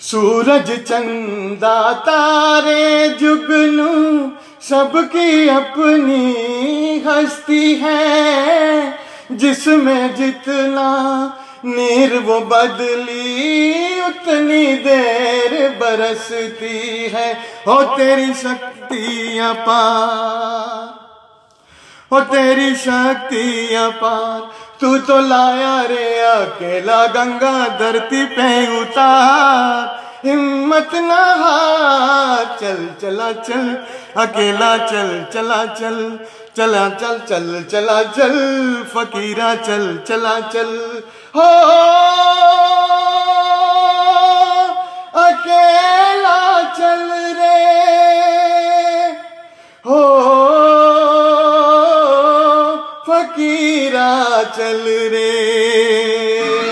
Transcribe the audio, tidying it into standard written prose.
सूरज चंदा तारे जुगनू सबकी अपनी हस्ती है, जिसमें जितना नीर वो बदली उतनी देर बरसती है। हो तेरी शक्ति अपार, हो तेरी शक्ति अपार, तू तो लाया रे अकेला गंगा धरती पे उतार। हिम्मत न हार, चल चला चल अकेला, चल चला चल, चला चल चल चला चल फकीरा, चल चला चल। हो अकेला चल रे, हो फकीरा चल रे।